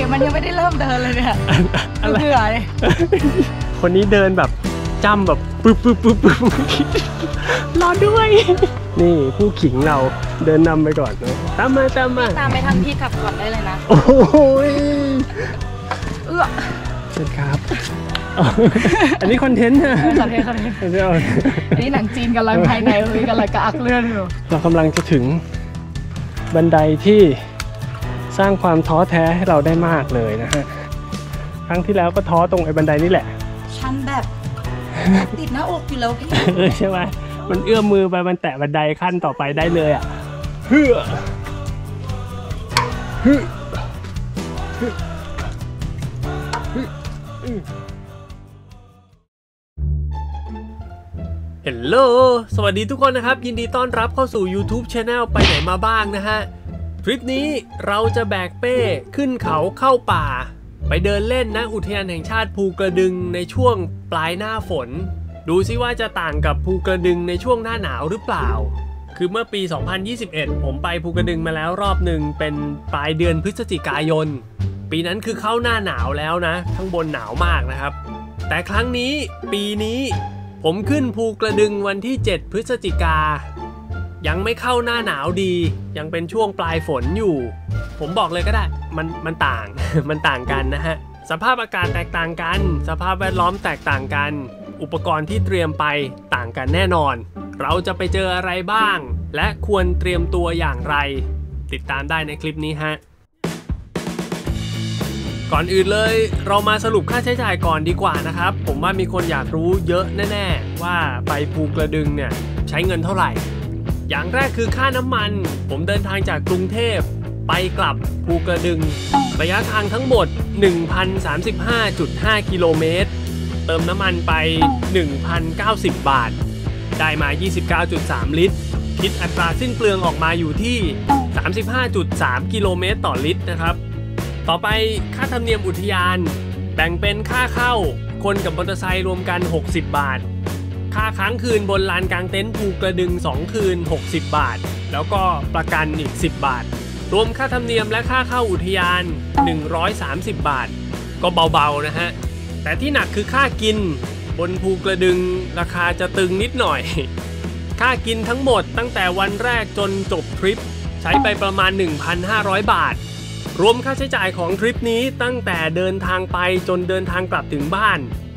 มันยังไม่ได้เริ่มเดินเลยเนี่ยเหนื่อยคนนี้เดินแบบจ้ำแบบปึ๊บรอด้วยนี่ผู้ขิงเราเดินนำไปก่อนนะตามมาไปทางที่ขับก่อนได้เลยนะโอ้ยเชิญครับอันนี้คอนเทนต์นะคอนเทนต์อันนี้หนังจีนกำลังภายในเลยกำลังกระอักเลื่อนอยู่เรากำลังจะถึงบันไดที่สร้างความท้อแท้ให้เราได้มากเลยนะฮะครั้งที่แล้วก็ท้อตรงไอ้บันไดนี่แหละชันแบบติดหน้าอกอยู่แล้วพี่ใช่ไหมมันเอื้อมมือไปมันแตะบันไดขั้นต่อไปได้เลยอ่ะฮัลโหลสวัสดีทุกคนนะครับยินดีต้อนรับเข้าสู่ YouTube Channel ไปไหนมาบ้างนะฮะทริปนี้เราจะแบกเป้ขึ้นเขาเข้าป่าไปเดินเล่นนะอุทยานแห่งชาติภูกระดึงในช่วงปลายหน้าฝนดูซิว่าจะต่างกับภูกระดึงในช่วงหน้าหนาวหรือเปล่าคือเมื่อปี 2021 ผมไปภูกระดึงมาแล้วรอบหนึ่งเป็นปลายเดือนพฤศจิกายนปีนั้นคือเข้าหน้าหนาวแล้วนะข้างบนหนาวมากนะครับแต่ครั้งนี้ปีนี้ผมขึ้นภูกระดึงวันที่7พฤศจิกายังไม่เข้าหน้าหนาวดียังเป็นช่วงปลายฝนอยู่ผมบอกเลยก็ได้มันต่าง มันต่างกันนะฮะสภาพอากาศแตกต่างกันสภาพแวดล้อมแตกต่างกันอุปกรณ์ที่เตรียมไปต่างกันแน่นอนเราจะไปเจออะไรบ้างและควรเตรียมตัวอย่างไรติดตามได้ในคลิปนี้ฮะก่อนอื่นเลยเรามาสรุปค่าใช้จ่ายก่อนดีกว่านะครับผมว่ามีคนอยากรู้เยอะแน่ๆว่าไปภูกระดึงเนี่ยใช้เงินเท่าไหร่อย่างแรกคือค่าน้ำมันผมเดินทางจากกรุงเทพไปกลับภูกระดึงระยะทางทั้งหมด 1,035.5 กิโลเมตรเติมน้ำมันไป 1,090 บาทได้มา 29.3 ลิตรคิดอัตราสิ้นเปลืองออกมาอยู่ที่ 35.3 กิโลเมตรต่อลิตรนะครับต่อไปค่าธรรมเนียมอุทยานแบ่งเป็นค่าเข้าคนกับมอเตอร์ไซค์รวมกัน60 บาทค่าค้างคืนบนลานกลางเต็นท์ภูกระดึง2คืน60 บาทแล้วก็ประกันอีก10 บาทรวมค่าธรรมเนียมและค่าเข้าอุทยาน130 บาทก็เบาๆนะฮะแต่ที่หนักคือค่ากินบนภูกระดึงราคาจะตึงนิดหน่อยค่ากินทั้งหมดตั้งแต่วันแรกจนจบทริปใช้ไปประมาณ 1,500 บาทรวมค่าใช้จ่ายของทริปนี้ตั้งแต่เดินทางไปจนเดินทางกลับถึงบ้าน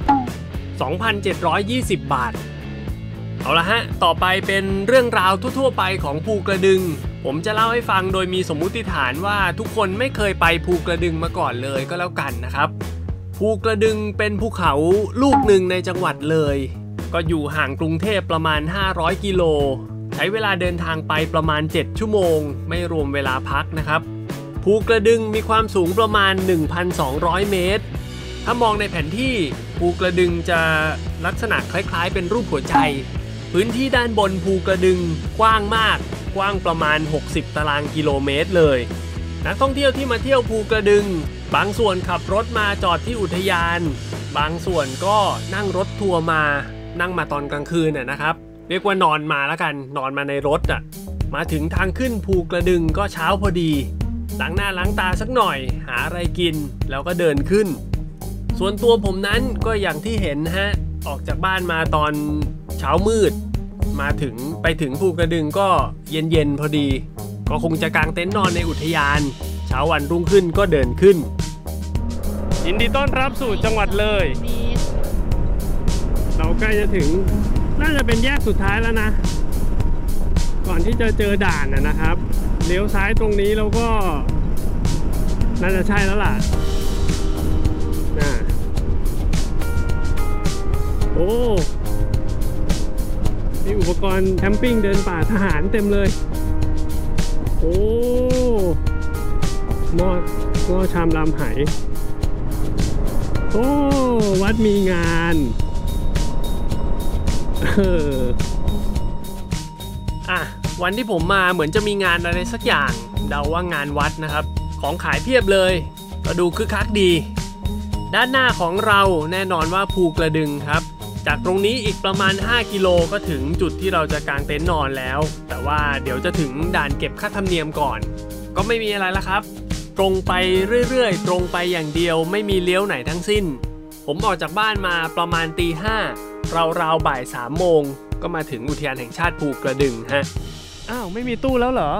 2,720 บาทเอาละฮะต่อไปเป็นเรื่องราวทั่วๆไปของภูกระดึงผมจะเล่าให้ฟังโดยมีสมมุติฐานว่าทุกคนไม่เคยไปภูกระดึงมาก่อนเลยก็แล้วกันนะครับภูกระดึงเป็นภูเขาลูกหนึ่งในจังหวัดเลยก็อยู่ห่างกรุงเทพประมาณ500กิโลใช้เวลาเดินทางไปประมาณ7ชั่วโมงไม่รวมเวลาพักนะครับภูกระดึงมีความสูงประมาณ 1,200 เมตรถ้ามองในแผนที่ภูกระดึงจะลักษณะคล้ายๆเป็นรูปหัวใจพื้นที่ด้านบนภูกระดึงกว้างมากกว้างประมาณ60ตารางกิโลเมตรเลยนักท่องเที่ยวที่มาเที่ยวภูกระดึงบางส่วนขับรถมาจอดที่อุทยานบางส่วนก็นั่งรถทัวร์มานั่งมาตอนกลางคืนนะครับเรียกว่านอนมาแล้วกันนอนมาในรถมาถึงทางขึ้นภูกระดึงก็เช้าพอดีล้างหน้าล้างตาสักหน่อยหาอะไรกินแล้วก็เดินขึ้นส่วนตัวผมนั้นก็อย่างที่เห็นฮะออกจากบ้านมาตอนเช้ามืดไปถึงภูกระดึงก็เย็นพอดีก็คงจะกางเต็นท์นอนในอุทยานเช้าวันรุ่งขึ้นก็เดินขึ้นยินดีต้อนรับสู่จังหวัดเลยเราใกล้จะถึงน่าจะเป็นแยกสุดท้ายแล้วนะก่อนที่จะเจอด่านนะครับเลี้ยวซ้ายตรงนี้เราก็น่าจะใช่แล้วล่ะโอ้มีอุปกรณ์แคมปิ้งเดินป่าทหารเต็มเลยโอ้หม้อชามลำไหโอ้วัดมีงานวันที่ผมมาเหมือนจะมีงานอะไรสักอย่างเดาว่างานวัดนะครับของขายเพียบเลยก็ดูคึกคักดีด้านหน้าของเราแน่นอนว่าภูกระดึงครับจากตรงนี้อีกประมาณ5กิโลก็ถึงจุดที่เราจะกางเต็นท์นอนแล้วแต่ว่าเดี๋ยวจะถึงด่านเก็บค่าธรรมเนียมก่อนก็ไม่มีอะไรละครับตรงไปเรื่อยๆตรงไปอย่างเดียวไม่มีเลี้ยวไหนทั้งสิ้นผมออกจากบ้านมาประมาณตี 5ราวๆบ่าย 3 โมงก็มาถึงอุทยานแห่งชาติภูกระดึงฮะอ้าวไม่มีตู้แล้วเหรอ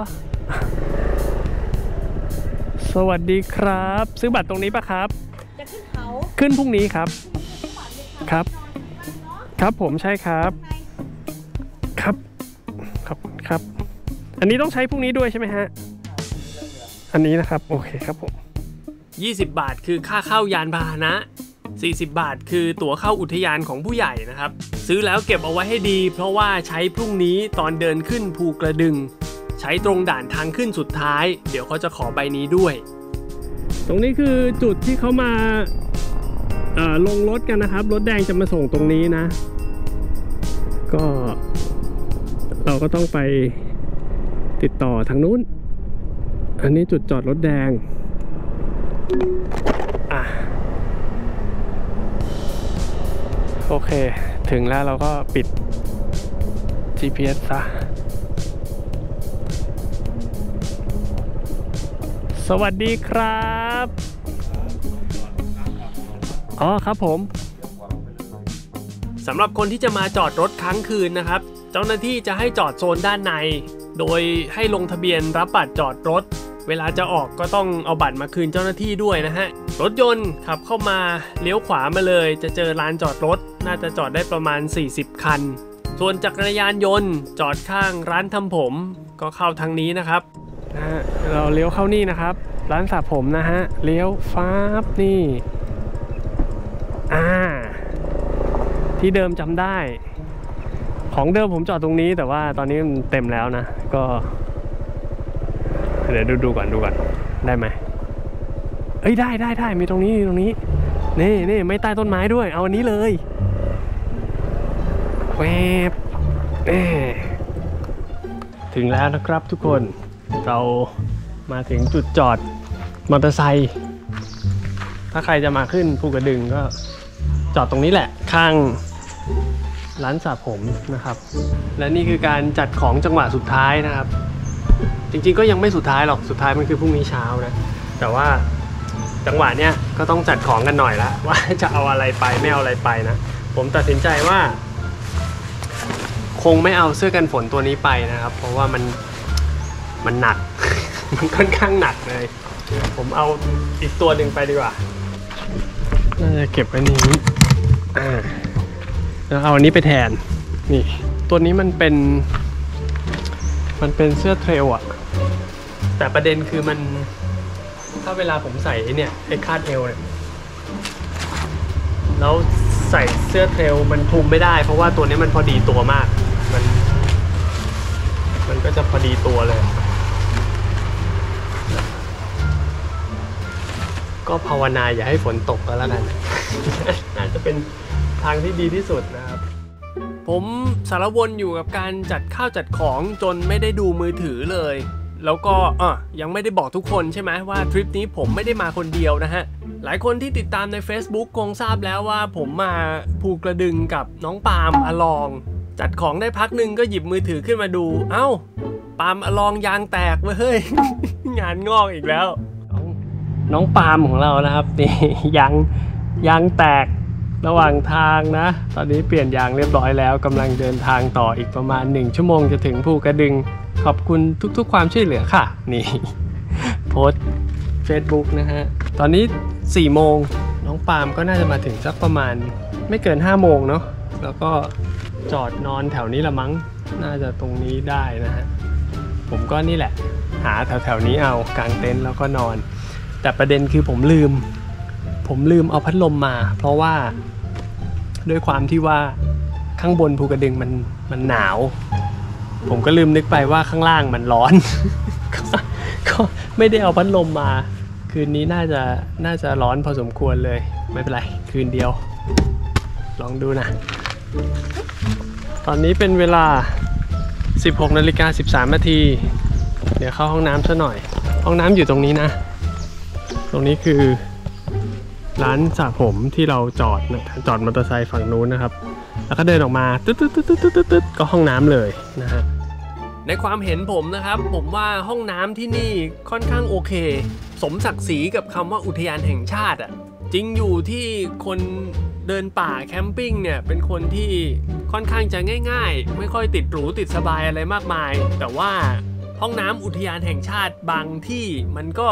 สวัสดีครับซื้อบัตรตรงนี้ปะครับจะขึ้นเขาขึ้นพรุ่งนี้ครับครับครับผมใช่ครับครับครับอันนี้ต้องใช้พรุ่งนี้ด้วยใช่ไหมฮะอันนี้นะครับโอเคครับผม20 บาทคือค่าเข้ายานพาหนะ40 บาทคือตั๋วเข้าอุทยานของผู้ใหญ่นะครับซื้อแล้วเก็บเอาไว้ให้ดีเพราะว่าใช้พรุ่งนี้ตอนเดินขึ้นภูกระดึงใช้ตรงด่านทางขึ้นสุดท้ายเดี๋ยวเขาจะขอใบนี้ด้วยตรงนี้คือจุดที่เขามาลงรถกันนะครับรถแดงจะมาส่งตรงนี้นะก็เราก็ต้องไปติดต่อทางนู้นอันนี้จุดจอดรถแดงโอเคถึงแล้วเราก็ปิด GPS ซะสวัสดีครับอ๋อครับผมสำหรับคนที่จะมาจอดรถค้างคืนนะครับเจ้าหน้าที่จะให้จอดโซนด้านในโดยให้ลงทะเบียนรับบัตรจอดรถเวลาจะออกก็ต้องเอาบัตรมาคืนเจ้าหน้าที่ด้วยนะฮะรถยนต์ขับเข้ามาเลี้ยวขวามาเลยจะเจอลานจอดรถน่าจะจอดได้ประมาณ40 คันส่วนจักรยานยนต์จอดข้างร้านทำผมก็เข้าทางนี้นะครับเราเลี้ยวเข้านี่นะครับร้านสระผมนะฮะเลี้ยวฟ้าบนี่ที่เดิมจำได้ของเดิมผมจอดตรงนี้แต่ว่าตอนนี้มันเต็มแล้วนะก็เดี๋ยวดูก่อนได้ไหมเอ้ยได้มีตรงนี้นี่ไม่ใต้ต้นไม้ด้วยเอาอันนี้เลยแวบถึงแล้วนะครับทุกคนเรามาถึงจุดจอดมอเตอร์ไซค์ถ้าใครจะมาขึ้นภูกระดึงก็จอดตรงนี้แหละข้างร้านสระผมนะครับและนี่คือการจัดของจังหวะสุดท้ายนะครับจริงๆก็ยังไม่สุดท้ายหรอกสุดท้ายมันคือพรุ่งนี้เช้านะแต่ว่าจังหวะเนี้ยก็ต้องจัดของกันหน่อยละว่าจะเอาอะไรไปไม่เอาอะไรไปนะผมตัดสินใจว่าคงไม่เอาเสื้อกันฝนตัวนี้ไปนะครับเพราะว่ามันหนัก มันค่อนข้างหนักเลยผมเอาอีกตัวหนึ่งไปดีกว่าน่าจะเก็บไว้นี้แล้วเอาอันนี้ไปแทนนี่ตัวนี้มันเป็นเสื้อเทรลอะแต่ประเด็นคือมันถ้าเวลาผมใส่เนี่ยไอ้คาดเอวเนี่ยแล้วใส่เสื้อเทรลมันคลุมไม่ได้เพราะว่าตัวนี้มันพอดีตัวมากมันก็จะพอดีตัวเลยก็ภาวนาอย่าให้ฝนตกก็แล้วกัน น่าจะเป็นทางที่ดีที่สุดนะครับผมสารวนอยู่กับการจัดข้าวจัดของจนไม่ได้ดูมือถือเลยแล้วก็ยังไม่ได้บอกทุกคนใช่ไหมว่าทริปนี้ผมไม่ได้มาคนเดียวนะฮะหลายคนที่ติดตามใน Facebook คงทราบแล้วว่าผมมาภูกระดึงกับน้องปาล์มอลองจัดของได้พักหนึ่งก็หยิบมือถือขึ้นมาดูเอ้าปาล์มอลองยางแตกเฮ้ย งานงอกอีกแล้วน้องปาล์มของเรานะครับนี่ยางแตกระหว่างทางนะตอนนี้เปลี่ยนยางเรียบร้อยแล้วกำลังเดินทางต่ออีกประมาณ1 ชั่วโมงจะถึงภูกระดึงขอบคุณทุกๆความช่วยเหลือค่ะนี่โพสต์ Facebook นะฮะตอนนี้4 โมงน้องปาล์มก็น่าจะมาถึงสักประมาณไม่เกิน5 โมงเนาะแล้วก็จอดนอนแถวนี้ละมั้งน่าจะตรงนี้ได้นะฮะผมก็นี่แหละหาแถวนี้เอากางเต็นท์แล้วก็นอนแต่ประเด็นคือผมลืมเอาพัดลมมาเพราะว่าด้วยความที่ว่าข้างบนภูกระดึงมันหนาวผมก็ลืมนึกไปว่าข้างล่างมันร้อน ก็ไม่ได้เอาพัดลมมาคืนนี้น่าจะร้อนพอสมควรเลยไม่เป็นไรคืนเดียวลองดูนะตอนนี้เป็นเวลา 16:13 นาทีเดี๋ยวเข้าห้องน้ำซะหน่อยห้องน้ำอยู่ตรงนี้นะตรงนี้คือร้านสระผมที่เราจอดมอเตอร์ไซค์ฝั่งนู้นนะครับแล้วก็เดินออกมาตึ๊ดก็ห้องน้ำเลยนะฮะในความเห็นผมนะครับผมว่าห้องน้ำที่นี่ค่อนข้างโอเคสมศักดิ์ศรีกับคำว่าอุทยานแห่งชาติอ่ะจริงอยู่ที่คนเดินป่าแคมปิ้งเนี่ยเป็นคนที่ค่อนข้างจะง่ายๆไม่ค่อยติดหรูติดสบายอะไรมากมายแต่ว่าห้องน้ำอุทยานแห่งชาติบางที่มันก็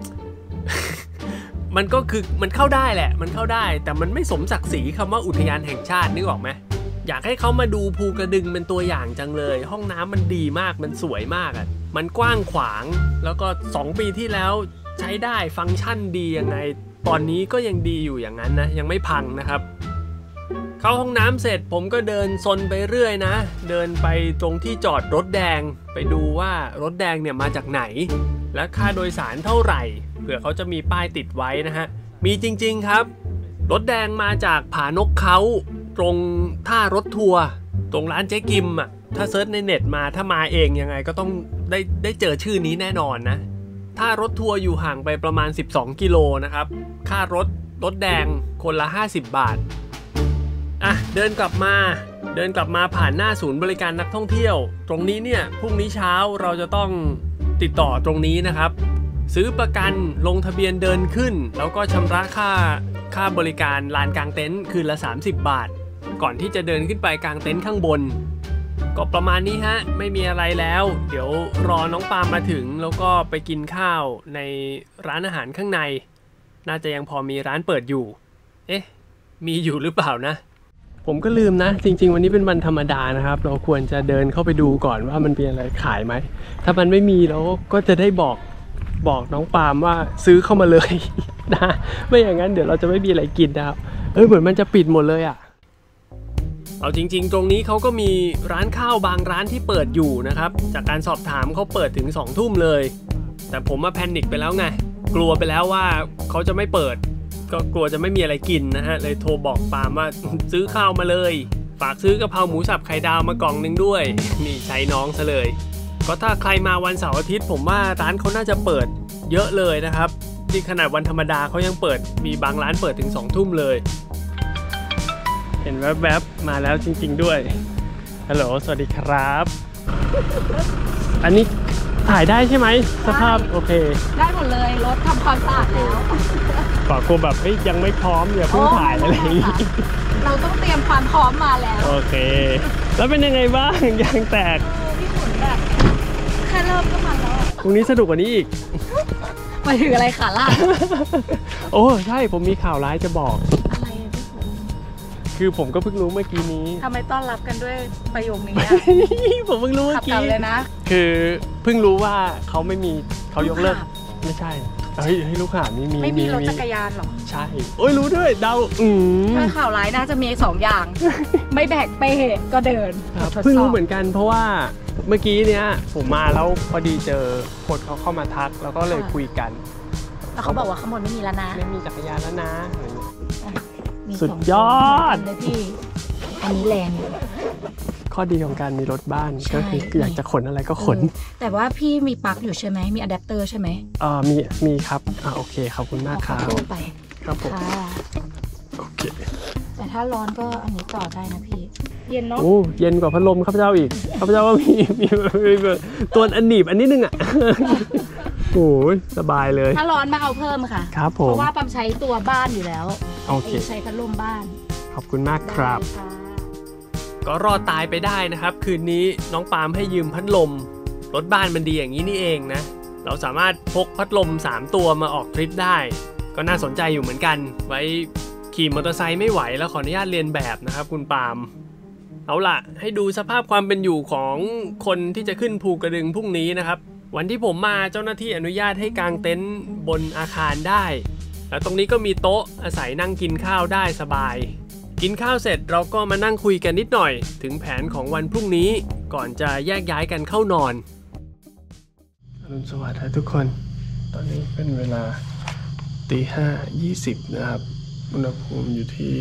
มันก็คือมันเข้าได้แหละมันเข้าได้แต่มันไม่สมศักดิ์ศรีคำว่าอุทยานแห่งชาตินึกออกไหมอยากให้เขามาดูภูกระดึงเป็นตัวอย่างจังเลยห้องน้ำมันดีมากมันสวยมากอ่ะมันกว้างขวางแล้วก็2 ปีที่แล้วใช้ได้ฟังก์ชันดียังไงตอนนี้ก็ยังดีอยู่อย่างนั้นนะยังไม่พังนะครับเข้าห้องน้ำเสร็จผมก็เดินซนไปเรื่อยนะเดินไปตรงที่จอดรถแดงไปดูว่ารถแดงเนี่ยมาจากไหนและค่าโดยสารเท่าไหร่เผื่อเขาจะมีป้ายติดไว้นะฮะมีจริงๆครับรถแดงมาจากผานกเขาตรงท่ารถทัวร์ตรงร้านเจ๊กิมอ่ะถ้าเซิร์ชในเน็ตมาถ้ามาเองยังไงก็ต้องได้เจอชื่อนี้แน่นอนนะท่ารถทัวร์อยู่ห่างไปประมาณ12 กิโลนะครับค่ารถแดงคนละ50 บาทอ่ะเดินกลับมาผ่านหน้าศูนย์บริการนักท่องเที่ยวตรงนี้เนี่ยพรุ่งนี้เช้าเราจะต้องติดต่อตรงนี้นะครับซื้อประกันลงทะเบียนเดินขึ้นแล้วก็ชำระค่าบริการลานกางเต็นท์คืนละ30 บาทก่อนที่จะเดินขึ้นไปกางเต็นท์ข้างบนก็ประมาณนี้ฮะไม่มีอะไรแล้วเดี๋ยวรอน้องปาล์มมาถึงแล้วก็ไปกินข้าวในร้านอาหารข้างในน่าจะยังพอมีร้านเปิดอยู่เอ๊ะมีอยู่หรือเปล่านะผมก็ลืมนะจริงๆวันนี้เป็นวันธรรมดานะครับเราควรจะเดินเข้าไปดูก่อนว่ามันมีอะไรขายไหมถ้ามันไม่มีเราก็จะได้บอกน้องปาล์มว่าซื้อเข้ามาเลยนะไม่อย่างนั้นเดี๋ยวเราจะไม่มีอะไรกินนะครับเหมือนมันจะปิดหมดเลยอ่ะเอาจริงๆตรงนี้เขาก็มีร้านข้าวบางร้านที่เปิดอยู่นะครับจากการสอบถามเขาเปิดถึง2 ทุ่มเลยแต่ผมมาแพนิคไปแล้วไงกลัวไปแล้วว่าเขาจะไม่เปิดก็กลัวจะไม่มีอะไรกินนะฮะเลยโทรบอกปาล์มว่าซื้อข้าวมาเลยฝากซื้อกะเพราหมูสับไข่ดาวมากล่องนึงด้วยนี่ใช้น้องซะเลยก็ถ้าใครมาวันเสาร์อาทิตย์ผมว่าร้านเขาน่าจะเปิดเยอะเลยนะครับที่ขนาดวันธรรมดาเขายังเปิดมีบางร้านเปิดถึง2 ทุ่มเลยเห็นแวบๆมาแล้วจริงๆด้วยฮัลโหลสวัสดีครับอันนี้ถ่ายได้ใช่ไหมสภาพโอเคได้หมดเลยรถทำความสะอาดแล้วฝากกูแบบยังไม่พร้อมอย่าเพิ่งถ่ายอะไรเราต้องเตรียมความพร้อมมาแล้วโอเคแล้วเป็นยังไงบ้างยางแตกพี่ฝนแบบแค่เริ่มก็มาแล้วพรุ่งนี้สนุกกว่านี้อีกไปถึงอะไรขาล่าโอ้ใช่ผมมีข่าวร้ายจะบอกอะไรพี่ฝนคือผมก็เพิ่งรู้เมื่อกี้นี้ทำไมต้อนรับกันด้วยประโยคนี้ผมเพิ่งรู้เมื่อกี้เลยนะคือเพิ่งรู้ว่าเขาไม่มีเขายกเลิกไม่ใช่ให้ลูกหาไม่มีรถจักรยานหรอใช่โอ้ยรู้ด้วยเดาถ้าข่าวร้ายน่าจะมี2 อย่างไม่แบกเป้ก็เดินเพิ่งรู้เหมือนกันเพราะว่าเมื่อกี้เนี้ยผมมาแล้วพอดีเจอคนเขาเข้ามาทักแล้วก็เลยคุยกันแล้วเขาบอกว่าข้างบนไม่มีแล้วนะไม่มีจักรยานแล้วนะสุดยอดเลยพี่อันนี้แรงข้อดีของการมีรถบ้านก็คืออยากจะขนอะไรก็ขนแต่ว่าพี่มีปลั๊กอยู่ใช่ไหมมีอะแดปเตอร์ใช่ไหมมีครับโอเคขอบคุณมากครับไปครับผมโอเคแต่ถ้าร้อนก็อันนี้ต่อได้นะพี่เย็นเนาะโอ้เย็นกว่าพัดลมข้าพเจ้าอีกข้าพเจ้าว่ามีตัวอันหนีบอันนี้นึงอ่ะโอ้ยสบายเลยถ้าร้อนมาเอาเพิ่มค่ะครับผมเพราะว่าปั๊มใช้ตัวบ้านอยู่แล้วโอเคใช้พัดลมบ้านขอบคุณมากครับก็รอดตายไปได้นะครับคืนนี้น้องปาล์มให้ยืมพัดลมรถบ้านมันดีอย่างนี้นี่เองนะเราสามารถพกพัดลม3 ตัวมาออกทริปได้ก็น่าสนใจอยู่เหมือนกันไว้ขี่มอเตอร์ไซค์ไม่ไหวแล้วขออนุญาตเรียนแบบนะครับคุณปาล์มเอาล่ะให้ดูสภาพความเป็นอยู่ของคนที่จะขึ้นภูกระดึงพรุ่งนี้นะครับวันที่ผมมาเจ้าหน้าที่อนุญาตให้กางเต็นท์บนอาคารได้แล้วตรงนี้ก็มีโต๊ะอาศัยนั่งกินข้าวได้สบายกินข้าวเสร็จเราก็มานั่งคุยกันนิดหน่อยถึงแผนของวันพรุ่งนี้ก่อนจะแยกย้ายกันเข้านอนอรุณสวัสดิ์ทุกคนตอนนี้เป็นเวลา 5:20 นะครับอุณหภูมิอยู่ที่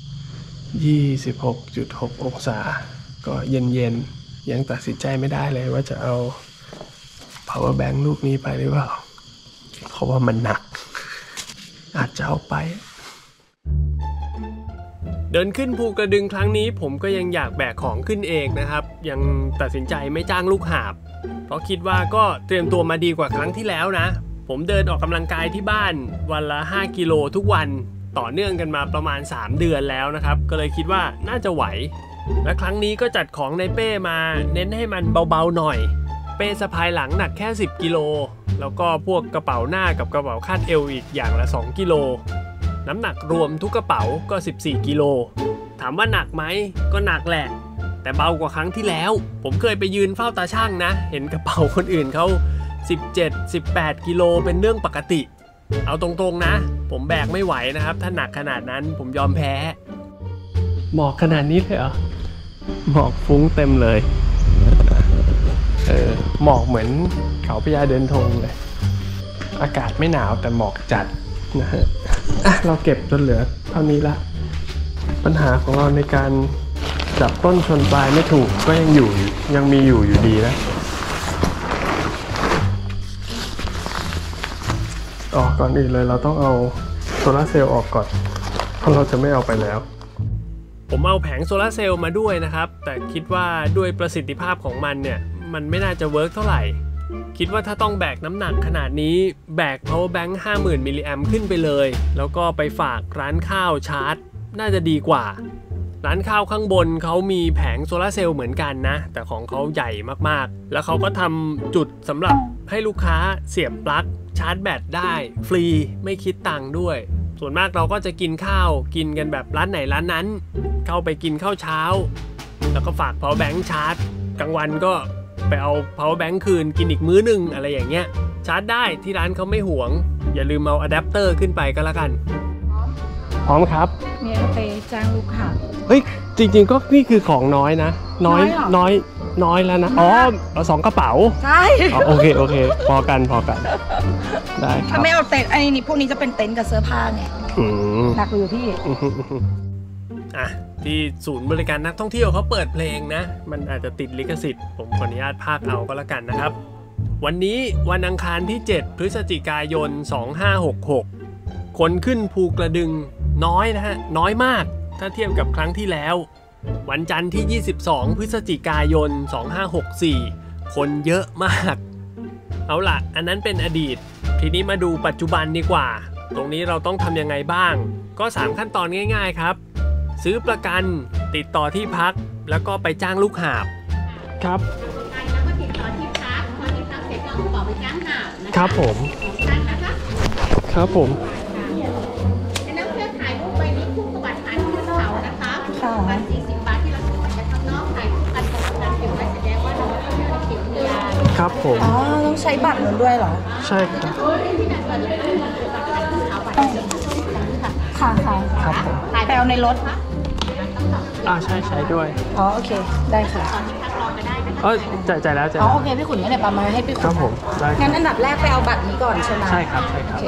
26.6 องศาก็เย็นๆยังตัดสินใจไม่ได้เลยว่าจะเอา power bank ลูกนี้ไปหรือเปล่าเพราะว่ามันหนักอาจจะเอาไปเดินขึ้นภูกระดึงครั้งนี้ผมก็ยังอยากแบกของขึ้นเองนะครับยังตัดสินใจไม่จ้างลูกหาบเพราะคิดว่าก็เตรียมตัวมาดีกว่าครั้งที่แล้วนะผผมเดินออกกำลังกายที่บ้านวันละ5กิโลทุกวันต่อเนื่องกันมาประมาณ3เดือนแล้วนะครับก็เลยคิดว่าน่าจะไหวและครั้งนี้ก็จัดของในเป้มาเน้นให้มันเบาๆหน่อยเป้สะพายหลังหนักแค่10กิโลแล้วก็พวกกระเป๋าหน้ากับกระเป๋าคาดเอวอีกอย่างละ2กิโลน้ำหนักรวมทุกกระเป๋าก็14กิโลถามว่าหนักไหมก็หนักแหละแต่เบากว่าครั้งที่แล้วผมเคยไปยืนเฝ้าตาช่างนะเห็นกระเป๋าคนอื่นเขา17-18กิโลเป็นเรื่องปกติเอาตรงๆนะผมแบกไม่ไหวนะครับถ้าหนักขนาดนั้นผมยอมแพ้หมอกขนาดนี้เลยเหรอหมอกฟุ้งเต็มเลยหมอกเหมือนเขาพญาเดินธงเลยอากาศไม่หนาวแต่หมอกจัดนะฮะเราเก็บจนเหลือเท่านี้ละปัญหาของเราในการจับต้นชนปลายไม่ถูกก็ยังมีอยู่ดีนะก่อนอื่นเลยเราต้องเอาโซลาร์เซลล์ออกก่อนเพราะเราจะไม่เอาไปแล้วผมเอาแผงโซลาร์เซลล์มาด้วยนะครับแต่คิดว่าด้วยประสิทธิภาพของมันเนี่ยมันไม่น่าจะเวิร์กเท่าไหร่คิดว่าถ้าต้องแบกน้ำหนักขนาดนี้แบก power bank 50,000 มิลลิแอมขึ้นไปเลยแล้วก็ไปฝากร้านข้าวชาร์จน่าจะดีกว่าร้านข้าวข้างบนเขามีแผงโซลาร์เซลล์เหมือนกันนะแต่ของเขาใหญ่มากๆแล้วเขาก็ทำจุดสำหรับให้ลูกค้าเสียบปลั๊กชาร์จแบตได้ฟรีไม่คิดตังค์ด้วยส่วนมากเราก็จะกินข้าวกินกันแบบร้านไหนร้านนั้นเข้าไปกินข้าวเช้าแล้วก็ฝาก power bank ชาร์จกลางวันก็ไปเอา power bank คืนกินอีกมื้อนึงอะไรอย่างเงี้ยชาร์จได้ที่ร้านเขาไม่หวงอย่าลืมเอาอะแดปเตอร์ขึ้นไปก็แล้วกันพร้อมครับเนี่ยไปจ้างลูกค้าเฮ้ยจริงๆก็นี่คือของน้อยนะน้อยแล้วนะเอา2กระเป๋าใช่โอเคพอกันได้ครับถ้าไม่เอาเต็นท์ไอ้นี่พวกนี้จะเป็นเต็นท์กับเสื้อผ้าไงหนักอยู่พี่ที่ศูนย์บริการนักท่องเที่ยวเขาเปิดเพลงนะมันอาจจะติดลิขสิทธิ์ผมขออนุญาตพากย์เอาก็แล้วกันนะครับวันนี้วันอังคารที่7พฤศจิกายน2566คนขึ้นภูกระดึงน้อยนะฮะน้อยมากถ้าเทียบกับครั้งที่แล้ววันจันทร์ที่22พฤศจิกายน2564คนเยอะมากเอาล่ะอันนั้นเป็นอดีตทีนี้มาดูปัจจุบันดีกว่าตรงนี้เราต้องทำยังไงบ้างก็3ขั้นตอนง่ายๆครับซื้อประกันติดต่อที่พักแล้วก็ไปจ้างลูกหาบครับแล้วก็ติดต่อที่พักพอที่พักเสร็จก็เอาของไปจ้างหาบครับผมครับผมแล้วเพื่อถ่ายรูปใบนี้คู่กับบัตรผ่านขึ้นเขานะคะบัตร40 บาทที่เราส่งมาจากข้างนอกถ่ายอันตรงกันเก็บไว้แสดงว่าเราไม่ได้เก็บเงินครับผมต้องใช้บัตรนั้นด้วยเหรอใช่ครับค่ะครับผมไปเอาในรถใช้ด้วยโอเคได้ค่ะจ่ายแล้วโอเคพี่ขุนงั้นเดี๋ยวปามาให้พี่ขุนครับผมงั้นอันดับแรกไปเอาบัตรนี้ก่อนใช่ไหมใช่ครับ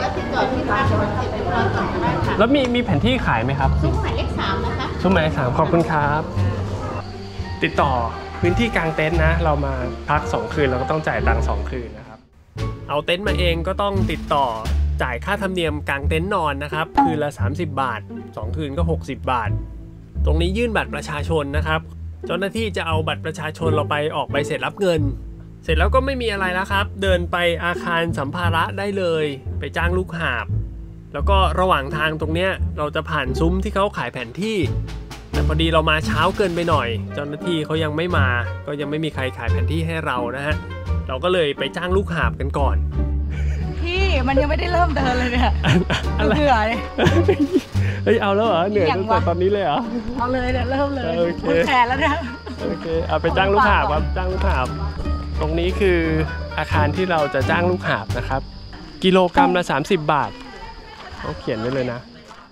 แล้วมีแผนที่ขายไหมครับซุ้มหมายเลข3นะคะซุ้มหมายเลข3ขอบคุณครับติดต่อพื้นที่กางเต็นท์นะเรามาพัก2คืนเราก็ต้องจ่ายตังค์2คืนนะครับเอาเต็นท์มาเองก็ต้องติดต่อจ่ายค่าธรรมเนียมกางเต็นท์นอนนะครับคืนละ30 บาท2คืนก็60 บาทตรงนี้ยื่นบัตรประชาชนนะครับเจ้าหน้าที่จะเอาบัตรประชาชนเราไปออกใบเสร็จรับเงินเสร็จแล้วก็ไม่มีอะไรแล้วครับเดินไปอาคารสัมภาระได้เลยไปจ้างลูกหาบแล้วก็ระหว่างทางตรงเนี้ยเราจะผ่านซุ้มที่เขาขายแผนที่แต่พอดีเรามาเช้าเกินไปหน่อยเจ้าหน้าที่เขายังไม่มาก็ยังไม่มีใครขายแผนที่ให้เรานะฮะเราก็เลยไปจ้างลูกหาบกันก่อนพี่มันยังไม่ได้เริ่มเดินเลยเนี่ยเหนื่อยเฮ้ยเอาแล้วเหรอเหนื่อยตั้งแต่ตอนนี้เลยเหรอเอาเลยเนี่ยเริ่มเลยแขนแล้วเนี่ยโอเคเอาไปจ้างลูกหาบครับจ้างลูกหาบตรงนี้คืออาคารที่เราจะจ้างลูกหาบนะครับกิโลกรัมละ30 บาทเขาเขียนไว้เลยนะ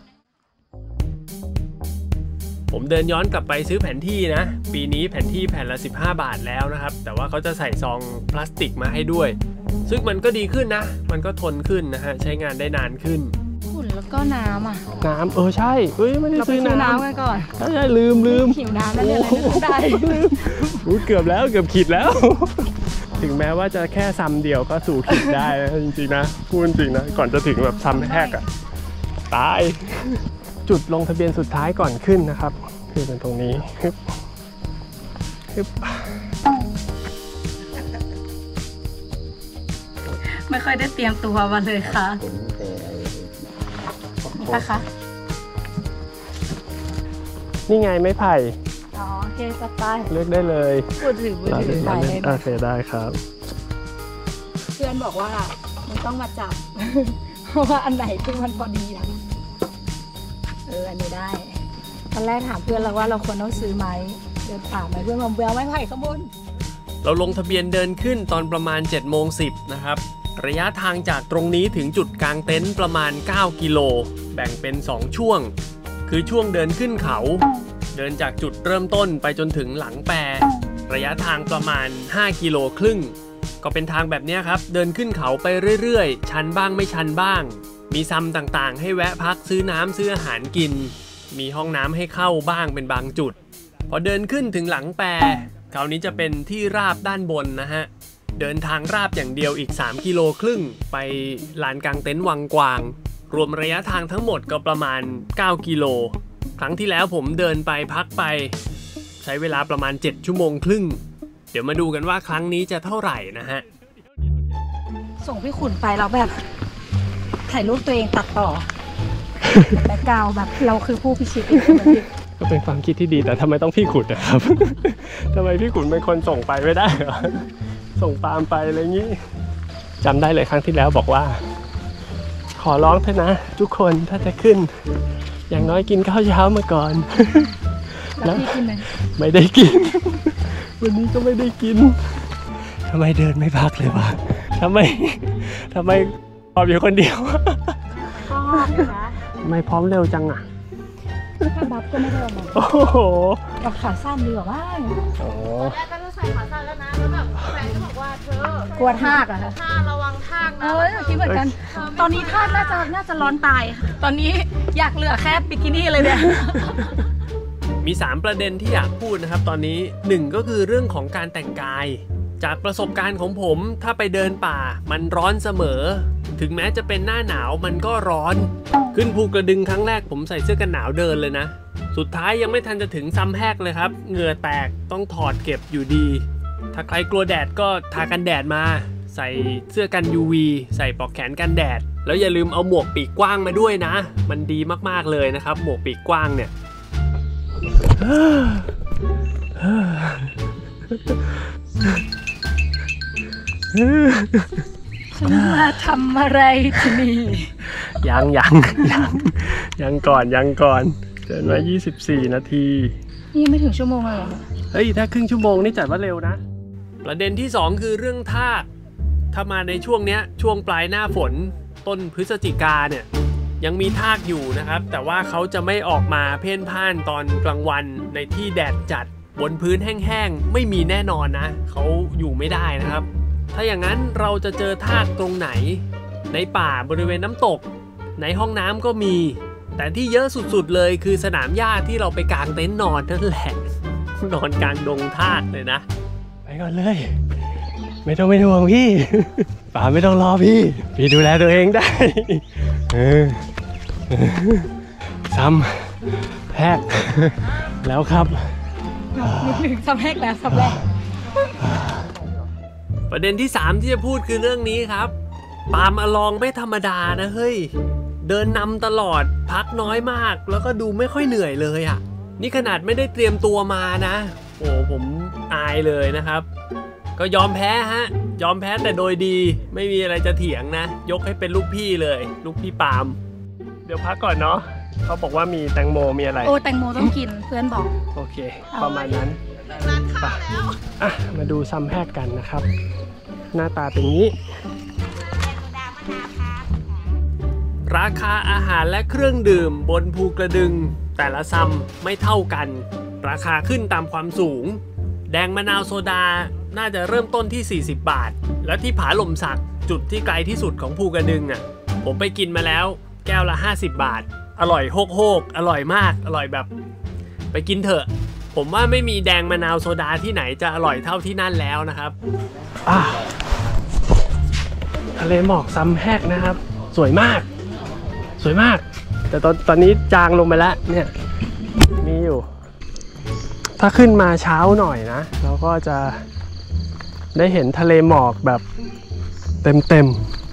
ผมเดินย้อนกลับไปซื้อแผนที่นะปีนี้แผนที่แผ่นละ15 บาทแล้วนะครับแต่ว่าเขาจะใส่ซองพลาสติกมาให้ด้วยซึ่งมันก็ดีขึ้นนะมันก็ทนขึ้นนะฮะใช้งานได้นานขึ้นฝุ่นแล้วก็น้ำน้ำใช่ไม่ได้ซื้อน้ำกันก่อนใช่ลืมหิวน้ำแล้วเนี่ยได้เกือบขีดแล้วถึงแม้ว่าจะแค่ซ้ำเดียวก็สู่ขีดได้นะจริงๆนะพูดจริงนะก่อนจะถึงแบบซ้ำแรกอะตายจุดลงทะเบียนสุดท้ายก่อนขึ้นนะครับคือเป็นตรงนี้ไม่ค่อยได้เตรียมตัวมาเลยค่ะนะคะนี่ไงไม้ไผ่อ๋อโอเคจัดไปเลือกได้เลยพูดถึงถ่ายเลยโอเคได้ครับเพื่อนบอกว่ามันต้องมาจับ เพราะว่าอันไหนที่มันพอดีนะอันนี้ได้ตอนแรกถามเพื่อนแล้วว่าเราควรต้องซื้อไหมเดินถามไหมเพื่อนบอกไม้ไผ่ข้างบนเราลงทะเบียนเดินขึ้นตอนประมาณ 7:10 นะครับระยะทางจากตรงนี้ถึงจุดกลางเต็นท์ประมาณ9 กิโลแบ่งเป็น2ช่วงคือช่วงเดินขึ้นเขาเดินจากจุดเริ่มต้นไปจนถึงหลังแปรระยะทางประมาณ5 กิโลครึ่งก็เป็นทางแบบนี้ครับเดินขึ้นเขาไปเรื่อยๆชันบ้างไม่ชันบ้างมีซัมต่างๆให้แวะพักซื้อน้ำซื้ออาหารกินมีห้องน้ำให้เข้าบ้างเป็นบางจุดพอเดินขึ้นถึงหลังแปรคราวนี้จะเป็นที่ราบด้านบนนะฮะเดินทางราบอย่างเดียวอีก3 กิโลครึ่งไปลานกลางเต็นท์วังกวางรวมระยะทางทั้งหมดก็ประมาณ9 กิโลครั้งที่แล้วผมเดินไปพักไปใช้เวลาประมาณ7 ชั่วโมงครึ่งเดี๋ยวมาดูกันว่าครั้งนี้จะเท่าไหร่นะฮะส่งพี่ขุนไปแล้วแบบถ่ายรูปตัวเองตัดต่อแบ็คกราวด์แบบเราคือผู้พิชิตก็เป็นความคิดที่ดีแต่ทำไมต้องพี่ขุนนะครับ ทำไมพี่ขุนเป็นคนส่งไปไม่ได้เหรอส่งปาล์มไปอะไรงี้จำได้เลยครั้งที่แล้วบอกว่าขอร้องเถอะนะทุกคนถ้าจะขึ้นอย่างน้อยกินข้าวเช้ามาก่อนแล้วพี่กินไหมไม่ได้กินวันนี้ก็ไม่ได้กินทำไมเดินไม่พักเลยวะทำไมพร้อมอยู่คนเดียวพร้อมอยู่นะไม่พร้อมเร็วจังอ่ะถ้าบัฟก็ไม่ได้หรอกโอ้โหเอาขาสั้นดีกว่าบ้างตอนแรกก็จะใส่ขาสั้นแล้วนะแล้วแบบแฟนก็บอกว่าเธอกลัวทากเหรอคะระวังทากนะคิดเหมือนกันตอนนี้ทากน่าจะร้อนตายตอนนี้อยากเหลือแค่บิกินี่เลยเนี่ยมี3ประเด็นที่อยากพูดนะครับตอนนี้1ก็คือเรื่องของการแต่งกายจากประสบการณ์ของผมถ้าไปเดินป่ามันร้อนเสมอถึงแม้จะเป็นหน้าหนาวมันก็ร้อนขึ้นภูกระดึงครั้งแรกผมใส่เสื้อกันหนาวเดินเลยนะสุดท้ายยังไม่ทันจะถึงซัมแฮกเลยครับเหงื่อแตกต้องถอดเก็บอยู่ดีถ้าใครกลัวแดดก็ทากันแดดมาใส่เสื้อกัน UV ใส่ปลอกแขนกันแดดแล้วอย่าลืมเอาหมวกปีกกว้างมาด้วยนะมันดีมากๆเลยนะครับหมวกปีกกว้างเนี่ยฉันมาทำอะไรที่นี่ยังก่อนเดินมา24 นาทีนี่ไม่ถึงชั่วโมงเลยเฮ้ยถ้าครึ่งชั่วโมงนี่จัดว่าเร็วนะประเด็นที่2คือเรื่องทากถ้ามาในช่วงเนี้ยช่วงปลายหน้าฝนต้นพฤศจิกาเนี่ยยังมีทากอยู่นะครับแต่ว่าเขาจะไม่ออกมาเพ่นพ่านตอนกลางวันในที่แดดจัดบนพื้นแห้งๆไม่มีแน่นอนนะเขาอยู่ไม่ได้นะครับถ้าอย่างนั้นเราจะเจอทากตรงไหนในป่าบริเวณน้ำตกในห้องน้ำก็มีแต่ที่เยอะสุดๆเลยคือสนามหญ้าที่เราไปกางเต็นท์นอนนั่นแหละนอนกลางดงทากเลยนะไปก่อนเลยไม่ต้องห่วงพี่ป่าไม่ต้องรอพี่ดูแลตัวเองได้ซ้ำแพกแล้วครับซ้ำแพกแล้วซ้ำแรกประเด็นที่3ที่จะพูดคือเรื่องนี้ครับปาล์มอลองไม่ธรรมดานะเฮ้ยเดินนำตลอดพักน้อยมากแล้วก็ดูไม่ค่อยเหนื่อยเลยอ่ะนี่ขนาดไม่ได้เตรียมตัวมานะโอ้ผมอายเลยนะครับก็ยอมแพ้ฮะยอมแพ้แต่โดยดีไม่มีอะไรจะเถียงนะยกให้เป็นลูกพี่เลยลูกพี่ปาล์มเดี๋ยวพักก่อนเนาะเขาบอกว่ามีแตงโมมีอะไรโอ้แตงโมต้องกินเพื่อนบอกโอเคประมาณนั้นมาดูซัมแฮกกันนะครับหน้าตาเป็นนี้ราคาอาหารและเครื่องดื่มบนภูกระดึงแต่ละซัมไม่เท่ากันราคาขึ้นตามความสูงแดงมะนาวโซดาน่าจะเริ่มต้นที่40 บาทแล้วที่ผาหล่มสักจุดที่ไกลที่สุดของภูกระดึงอ่ะผมไปกินมาแล้วแก้วละ50 บาทอร่อยโฮกอร่อยมากอร่อยแบบไปกินเถอะผมว่าไม่มีแดงมะนาวโซดาที่ไหนจะอร่อยเท่าที่นั่นแล้วนะครับทะเลหมอกซัมแฮกนะครับสวยมากแต่ตอนนี้จางลงไปแล้วเนี่ยมีอยู่ถ้าขึ้นมาเช้าหน่อยนะเราก็จะได้เห็นทะเลหมอกแบบเต็ม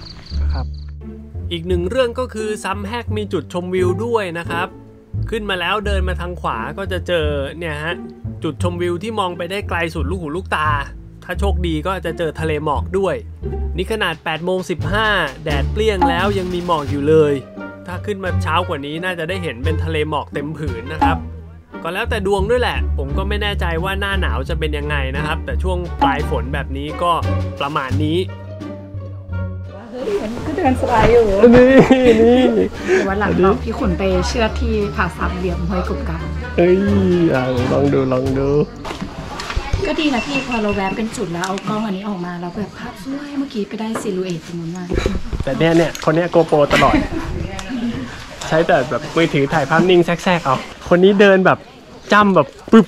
อีกหนึ่งเรื่องก็คือซัมแฮกมีจุดชมวิวด้วยนะครับขึ้นมาแล้วเดินมาทางขวาก็จะเจอเนี่ยฮะจุดชมวิวที่มองไปได้ไกลสุดลูกหูลูกตาถ้าโชคดีก็จะเจอทะเลหมอกด้วยนี่ขนาด 8:15 แดดเปรี้ยงแล้วยังมีหมอกอยู่เลยถ้าขึ้นมาเช้ากว่านี้น่าจะได้เห็นเป็นทะเลหมอกเต็มผืนนะครับก็แล้วแต่ดวงด้วยแหละผมก็ไม่แน่ใจว่าหน้าหนาวจะเป็นยังไงนะครับแต่ช่วงปลายฝนแบบนี้ก็ประมาณนี้เฮ้ยมันก็เดินสบายอยู่นี่วันหลังเราพี่ขุนไปเชือดที่ผาสามเหลี่ยมห้วยกบกันเอ้ยลองดูก็ดีนะพี่พอเราแวะเป็นจุดแล้วเอากล้องอันนี้ออกมาแล้วแบบภาพสวยเมื่อกี้ไปได้ซิลูเอตตรงนั้นมาแต่เนี่ยคนนี้โกโปรตลอดใช้แต่แบบมือถือถ่ายภาพนิ่งแทรกเอาคนนี้เดินแบบจ้ำแบบปึ๊บ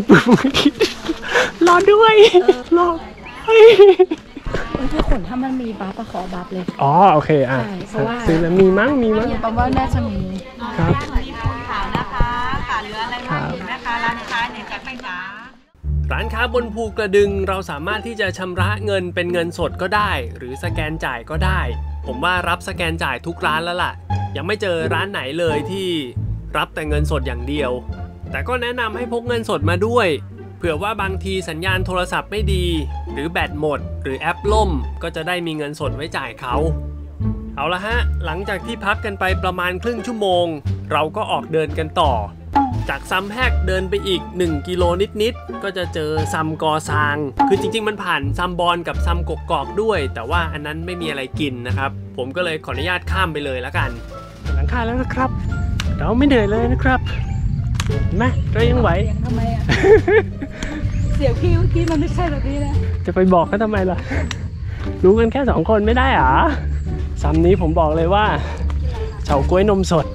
รอด้วยรอพี่ขนถ้ามันมีบัฟขอบัฟเลยอ๋อโอเคเพราะว่าซื้อแล้วมีมั้งประมาณน่าจะมีครับมีปูนขาวนะคะขาดเรืออะไรบ้างนะคะร้านค้าเนี่ยจะไปจ้าร้านค้าบนภูกระดึงเราสามารถที่จะชำระเงินเป็นเงินสดก็ได้หรือสแกนจ่ายก็ได้ผมว่ารับสแกนจ่ายทุกร้านแล้วล่ะยังไม่เจอร้านไหนเลยที่รับแต่เงินสดอย่างเดียวแต่ก็แนะนำให้พกเงินสดมาด้วยเผื่อว่าบางทีสัญญาณโทรศัพท์ไม่ดีหรือแบตหมดหรือแอปล่มก็จะได้มีเงินสดไว้จ่ายเขาเอาละฮะหลังจากที่พักกันไปประมาณครึ่งชั่วโมงเราก็ออกเดินกันต่อจากซัมแฮกเดินไปอีก1กิโลนิดก็จะเจอซัมกอซางคือจริงๆมันผ่านซัมบอนกับซัมกกอกด้วยแต่ว่าอันนั้นไม่มีอะไรกินนะครับผมก็เลยขออนุญาตข้ามไปเลยแล้วกันหลังคาแล้วนะครับเราไม่เหนื่อยเลยนะครับแม่เรายังไหวทำไมอ่ะ เสียงพี่เมื่อกี้มันไม่ใช่แบบนี้นะจะไปบอกเขาทำไมล่ะรู้กันแค่2คนไม่ได้หรอซัมนี้ผมบอกเลยว่าเฉาก๊วยนมสด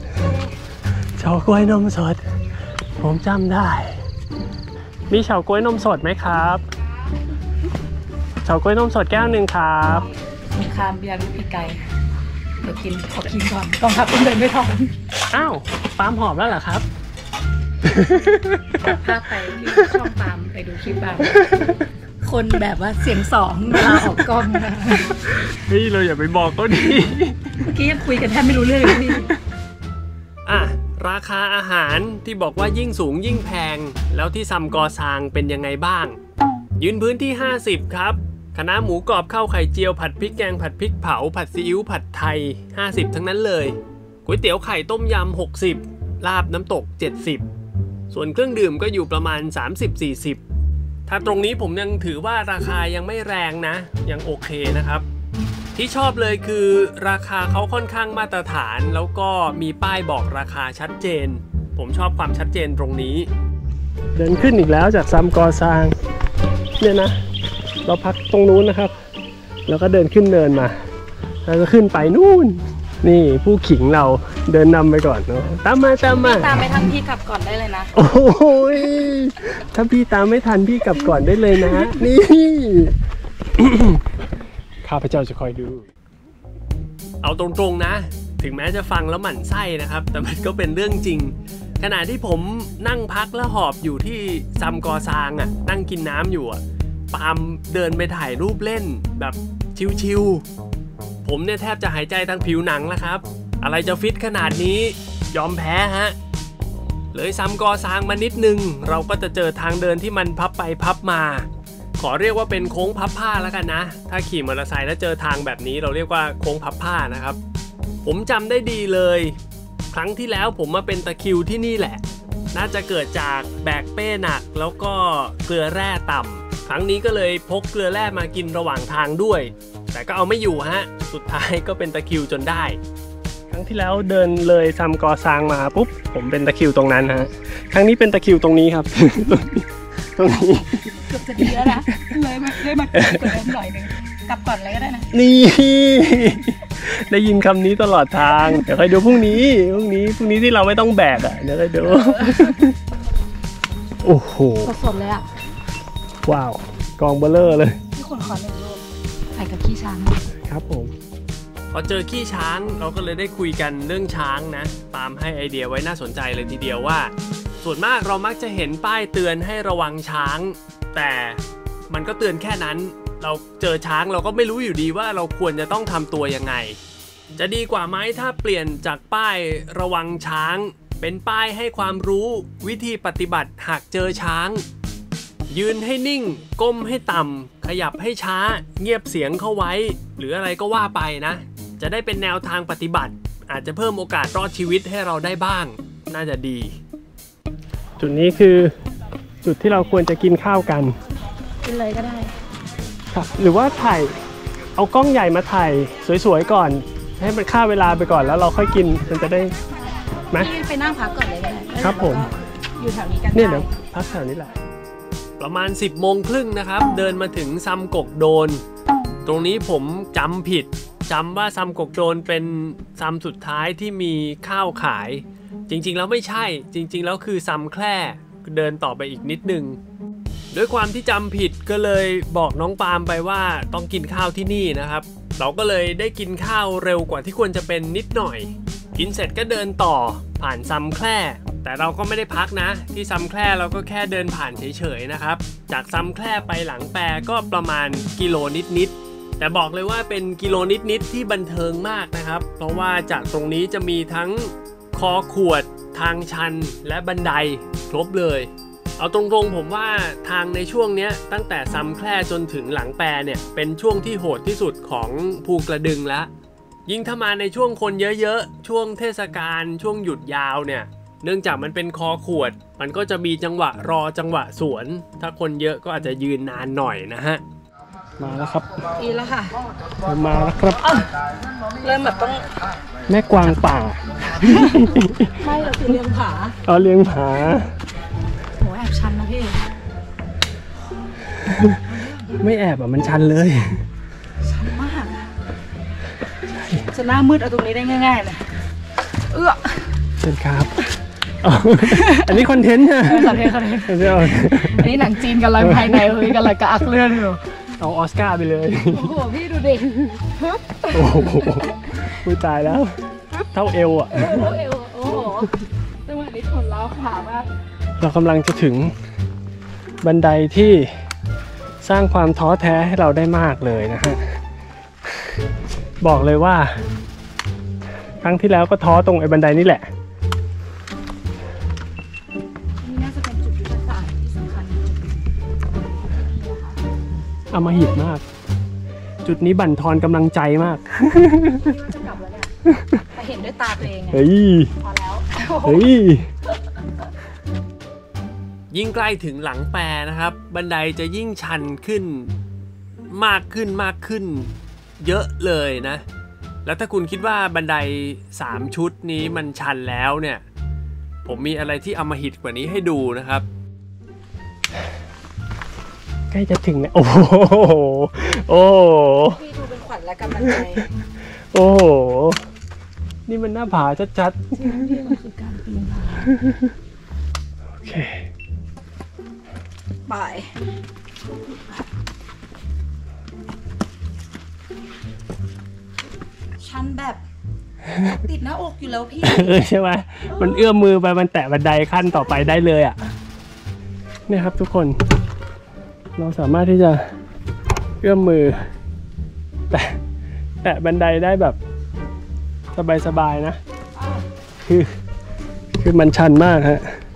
ผมจำได้มีเฉาก๊วยนมสดไหมครับเฉาก๊วยนมสดแก้วหนึ่งครับมีคามเบียร์พี่ไก่เดี๋ยวขอกินก่อนกองทัพเป็นเดินไม่ท้องอ้าวปาล์มหอมแล้วเหรอครับพาไปที่ช่องปาล์มไปดูคลิปปาล์มคนแบบว่าเสียง2เวลาออกกล้องนะเฮ้ยเราอย่าไปบอกเขาดิเมื่อกี้ยังคุยกันแทบไม่รู้เรื่องเลยพี่ราคาอาหารที่บอกว่ายิ่งสูงยิ่งแพงแล้วที่ซัมกอซางเป็นยังไงบ้างยืนพื้นที่50ครับคณะหมูกรอบข้าวไข่เจียวผัดพริกแกงผัดพริกเผาผัดซีอิ๊วผัดไทย50ทั้งนั้นเลยก๋วยเตี๋ยวไข่ต้มยำ60ลาบน้ำตก70ส่วนเครื่องดื่มก็อยู่ประมาณ30-40ถ้าตรงนี้ผมยังถือว่าราคายังไม่แรงนะยังโอเคนะครับที่ชอบเลยคือราคาเขาค่อนข้างมาตรฐานแล้วก็มีป้ายบอกราคาชัดเจนผมชอบความชัดเจนตรงนี้เดินขึ้นอีกแล้วจากซัมกอซางเนี่ยนะเราพักตรงนู้นนะครับแล้วก็เดินขึ้นเนินมาแล้วก็ขึ้นไปนู่นนี่ผู้ขิงเราเดินนำไปก่อนเนาะตามมาตามไปทันพี่กลับก่อนได้เลยนะโอ้ยถ้าพี่ตามไม่ทันพี่กลับก่อนได้เลยนะนี่ ข้าพเจ้าจะคอยดูเอาตรงๆนะถึงแม้จะฟังแล้วหมั่นไส้นะครับแต่มันก็เป็นเรื่องจริงขณะที่ผมนั่งพักแล้วหอบอยู่ที่ซัมกอซางนั่งกินน้ำอยู่ปาล์มเดินไปถ่ายรูปเล่นแบบชิวๆผมเนี่ยแทบจะหายใจทางผิวหนังแล้วครับอะไรจะฟิตขนาดนี้ยอมแพ้ฮะเลยซัมกอซางมานิดนึงเราก็จะเจอทางเดินที่มันพับไปพับมาขอเรียกว่าเป็นโค้งพับผ้าแล้วกันนะถ้าขี่มอเตอร์ไซค์แล้วเจอทางแบบนี้เราเรียกว่าโค้งพับผ้านะครับผมจำได้ดีเลยครั้งที่แล้วผมมาเป็นตะคริวที่นี่แหละน่าจะเกิดจากแบกเป้หนักแล้วก็เกลือแร่ต่ำครั้งนี้ก็เลยพกเกลือแร่มากินระหว่างทางด้วยแต่ก็เอาไม่อยู่ฮะสุดท้ายก็เป็นตะคริวจนได้ครั้งที่แล้วเดินเลยซัมกอซางมาปุ๊บผมเป็นตะคริวตรงนั้นฮะครั้งนี้เป็นตะคริวตรงนี้ครับ ตรงนี้เกือบจะดีแล้วนะเลยมาเกิดหน่อยนึงกลับก่อนเลยก็ได้นะนี่ได้ยินคำนี้ตลอดทางเดี๋ยวค่อยดูพรุ่งนี้ที่เราไม่ต้องแบกเดี๋ยวค่อยดูโอ้โหสดเลยว้าวกองเบลเลอร์เลยที่คนขอ1 รูปใส่กับขี้ช้างครับผมพอเจอขี้ช้างเราก็เลยได้คุยกันเรื่องช้างนะปาล์มให้ไอเดียไว้น่าสนใจเลยทีเดียวว่าส่วนมากเรามักจะเห็นป้ายเตือนให้ระวังช้างแต่มันก็เตือนแค่นั้นเราเจอช้างเราก็ไม่รู้อยู่ดีว่าเราควรจะต้องทำตัวยังไงจะดีกว่าไหมถ้าเปลี่ยนจากป้ายระวังช้างเป็นป้ายให้ความรู้วิธีปฏิบัติหากเจอช้างยืนให้นิ่งก้มให้ต่ำขยับให้ช้าเงียบเสียงเข้าไว้หรืออะไรก็ว่าไปนะจะได้เป็นแนวทางปฏิบัติอาจจะเพิ่มโอกาสรอดชีวิตให้เราได้บ้างน่าจะดีจุดนี้คือจุดที่เราควรจะกินข้าวกันกินเลยก็ได้ครับหรือว่าถ่ายเอากล้องใหญ่มาถ่ายสวยๆก่อนให้มันฆ่าเวลาไปก่อนแล้วเราค่อยกินมันจะได้ไหมไปนั่งพักก่อนเลยก็ได้ครับผมอยู่แถวนี้กันเนี่ยเดี๋ยวพักแถวนี้แหละประมาณ 10:30 น.นะครับเดินมาถึงซัมกกโดนตรงนี้ผมจำผิดจำว่าซัมกกโดนเป็นซัมสุดท้ายที่มีข้าวขายจริงๆแล้วไม่ใช่จริงๆแล้วคือซัมแคร่เดินต่อไปอีกนิดนึงด้วยความที่จำผิดก็เลยบอกน้องปาล์มไปว่าต้องกินข้าวที่นี่นะครับเราก็เลยได้กินข้าวเร็วกว่าที่ควรจะเป็นนิดหน่อยกินเสร็จก็เดินต่อผ่านซัมแคร่แต่เราก็ไม่ได้พักนะที่ซัมแคร่เราก็แค่เดินผ่านเฉยๆนะครับจากซัมแคร่ไปหลังแปก็ประมาณกิโลนิดๆแต่บอกเลยว่าเป็นกิโลนิดๆที่บันเทิงมากนะครับเพราะว่าจากตรงนี้จะมีทั้งคอขวดทางชันและบันไดครบเลยเอาตรงๆผมว่าทางในช่วงนี้ตั้งแต่ซัมแคร่จนถึงหลังแปเนี่ยเป็นช่วงที่โหดที่สุดของภูกระดึงแล้วยิ่งถ้ามาในช่วงคนเยอะๆช่วงเทศกาลช่วงหยุดยาวเนี่ยเนื่องจากมันเป็นคอขวดมันก็จะมีจังหวะรอจังหวะสวนถ้าคนเยอะก็อาจจะยืนนานหน่อยนะฮะมาแล้วครับดีแล้วค่ะมาแล้วครับเริ่มแบบต้องแม่กวางป่าไม่เราคือเลี้ยงผาเลี้ยงผาโหแอบชันนะพี่ไม่แอบอ่ะมันชันเลยชันมากจะหน้ามืดเอาตรงนี้ได้ง่ายๆเลยเชิญครับอันนี้คอนเทนต์ใช่ไหมคอนเทนต์อันนี้หนังจีนกันเลยภายในเลยกันเลยกระอักเลื่อนอยู่เอาออสการ์ไปเลยโอ้โหพี่ดูดิโอ้โหพูดตายแล้วเท่าเอวอ่ะเท่าเอวโอ้โหจังหวะนี้ทนแล้วขามากเรากำลังจะถึงบันไดที่สร้างความท้อแท้ให้เราได้มากเลยนะฮะบอกเลยว่าครั้งที่แล้วก็ท้อตรงไอ้บันไดนี่แหละนี่น่าจะเป็นจุดยุทธศาสตร์ที่สำคัญอำมหิตมากจุดนี้บั่นทอนกำลังใจมากจะกลับแล้วเนี่ยแต่เห็นด้วยตาตัวเองเฮ้ยพอแล้วเฮ้ยยิ่งใกล้ถึงหลังแปรนะครับบันไดจะยิ่งชันขึ้นมากขึ้นเยอะเลยนะแล้วถ้าคุณคิดว่าบันได3ชุดนี้มันชันแล้วเนี่ยผมมีอะไรที่อำมหิตกว่านี้ให้ดูนะครับใกล้จะถึงแล้วโอ้โหพี่ดูเป็นขวัญและกำลังใจโอ้โหนี่มันหน้าผาชัดๆนี่มันคือการปีนผาโอเคไปชันแบบติดหน้าอกอยู่แล้วพี่ใช่ไหมมันเอื้อมมือไปมันแตะบันไดขั้นต่อไปได้เลยอ่ะเนี่ยครับทุกคนเราสามารถที่จะเอื้อมมือแตะบันไดได้แบบสบายๆนะคือมันชันมากฮะ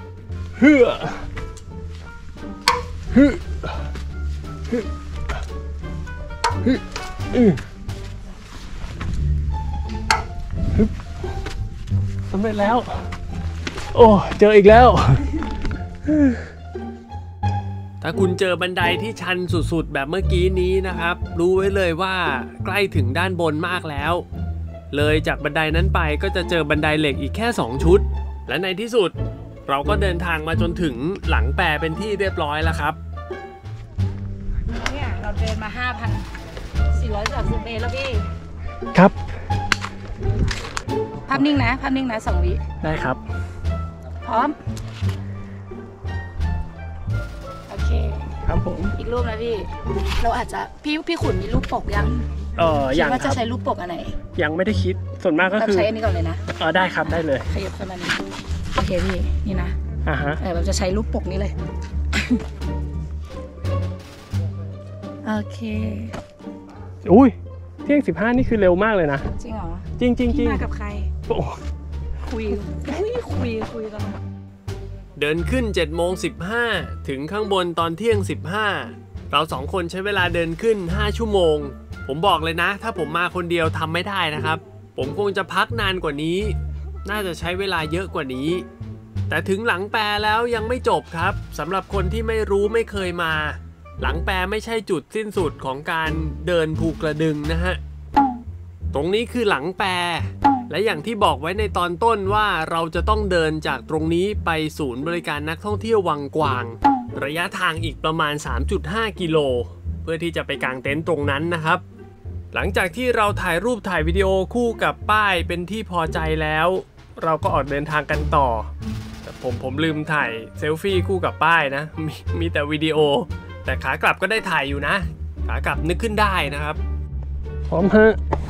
สำเร็จแล้วโอ้เจออีกแล้วถ้าคุณเจอบันไดที่ชันสุดๆแบบเมื่อกี้นี้นะครับรู้ไว้เลยว่าใกล้ถึงด้านบนมากแล้วเลยจากบันไดนั้นไปก็จะเจอบันไดเหล็กอีกแค่2ชุดและในที่สุดเราก็เดินทางมาจนถึงหลังแปรเป็นที่เรียบร้อยแล้วครับเนี่ยเราเดินมา 5,430 เมตรแล้วพี่ครับภาพนิ่งนะ2 วิได้ครับพร้อมโอเคครับผมอีกรูปนะพี่เราอาจจะพี่ขุนมีรูปปกยังยังว่าจะใช้รูปปกอันไหนยังไม่ได้คิดส่วนมากก็คือใช้อันนี้ก่อนเลยนะได้ครับได้เลยขยับขึ้นมานี่โอเคพี่นี่นะเราจะใช้รูปปกนี้เลยโอเคอุ้ยเที่ยง 15นี่คือเร็วมากเลยนะจริงเหรอจริงจริงจริงมากับใครโอ้คุยกันเดินขึ้น7:15ถึงข้างบนตอนเที่ยง 15เรา2คนใช้เวลาเดินขึ้น5ชั่วโมงผมบอกเลยนะถ้าผมมาคนเดียวทำไม่ได้นะครับผมคงจะพักนานกว่านี้น่าจะใช้เวลาเยอะกว่านี้แต่ถึงหลังแปรแล้วยังไม่จบครับสำหรับคนที่ไม่รู้ไม่เคยมาหลังแปรไม่ใช่จุดสิ้นสุดของการเดินภูกระดึงนะฮะตรงนี้คือหลังแปรและอย่างที่บอกไว้ในตอนต้นว่าเราจะต้องเดินจากตรงนี้ไปศูนย์บริการนักท่องเที่ยววังกวางระยะทางอีกประมาณ 3.5 กิโลเพื่อที่จะไปกางเต็นท์ตรงนั้นนะครับหลังจากที่เราถ่ายรูปถ่ายวิดีโอคู่กับป้ายเป็นที่พอใจแล้วเราก็ออกเดินทางกันต่อแต่ผมลืมถ่ายเซลฟี่คู่กับป้ายนะมีแต่วิดีโอแต่ขากลับก็ได้ถ่ายอยู่นะขากลับนึกขึ้นได้นะครับพร้อมฮะ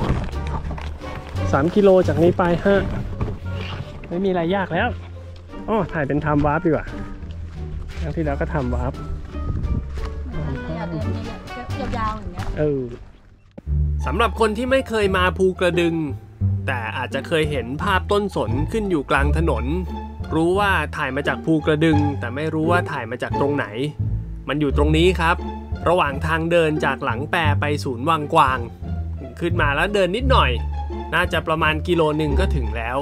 3 กิโลจากนี้ไปฮะไม่มีอะไรยากแล้วอ๋อถ่ายเป็นไทม์วาร์ปดีกว่าครั้งที่แล้วก็ทำวาร์ปเดินนี้ยาวๆอย่างเงี้ยสำหรับคนที่ไม่เคยมาภูกระดึงแต่อาจจะเคยเห็นภาพต้นสนขึ้นอยู่กลางถนนรู้ว่าถ่ายมาจากภูกระดึงแต่ไม่รู้ว่าถ่ายมาจากตรงไหนมันอยู่ตรงนี้ครับระหว่างทางเดินจากหลังแปรไปศูนย์วังกวางขึ้นมาแล้วเดินนิดหน่อยน่าจะประมาณ1 กิโลก็ถึงแล้ว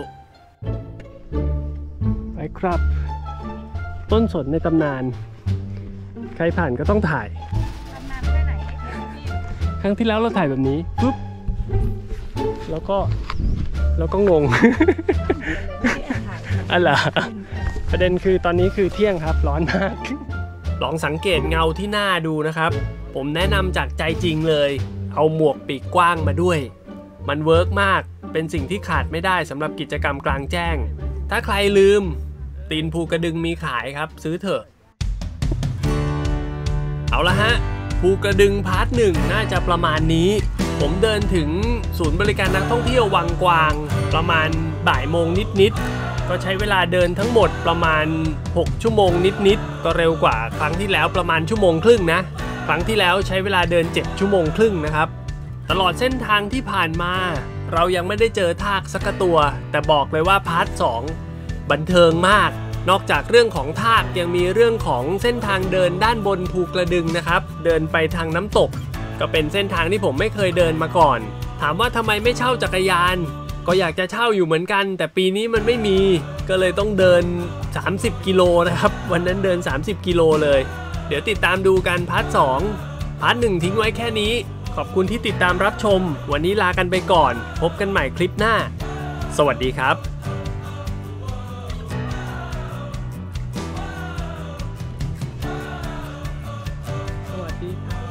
ไปครับต้นสนในตำนานใครผ่านก็ต้องถ่ายตำนานแค่ไหนครั้งที่แล้วเราถ่ายแบบนี้ปุ๊บแล้วก็งง อะไรประเด็นคือตอนนี้คือเที่ยงครับร้อนมากลองสังเกตเงาที่หน้าดูนะครับผมแนะนำจากใจจริงเลยเอาหมวกปีกกว้างมาด้วยมันเวิร์กมากเป็นสิ่งที่ขาดไม่ได้สำหรับกิจกรรมกลางแจ้งถ้าใครลืมตีนภูกระดึงมีขายครับซื้อเถอะเอาละฮะภูกระดึงพาร์ท 1น่าจะประมาณนี้ผมเดินถึงศูนย์บริการนักท่องเที่ยววังกวางประมาณบ่ายโมงนิดๆก็ใช้เวลาเดินทั้งหมดประมาณ6 ชั่วโมงนิดๆก็เร็วกว่าครั้งที่แล้วประมาณ1.5 ชั่วโมงนะครั้งที่แล้วใช้เวลาเดิน7 ชั่วโมงครึ่งนะครับตลอดเส้นทางที่ผ่านมาเรายังไม่ได้เจอทากสักตัวแต่บอกเลยว่าพาร์ท 2บันเทิงมากนอกจากเรื่องของทากยังมีเรื่องของเส้นทางเดินด้านบนภูกระดึงนะครับเดินไปทางน้ำตกก็เป็นเส้นทางที่ผมไม่เคยเดินมาก่อนถามว่าทำไมไม่เช่าจักรยานก็อยากจะเช่าอยู่เหมือนกันแต่ปีนี้มันไม่มีก็เลยต้องเดิน30 กิโลนะครับวันนั้นเดิน30 กิโลเลยเดี๋ยวติดตามดูกันพาร์ท 2พาร์ท 1ทิ้งไว้แค่นี้ขอบคุณที่ติดตามรับชมวันนี้ลากันไปก่อนพบกันใหม่คลิปหน้าสวัสดีครับสวัสดีครับ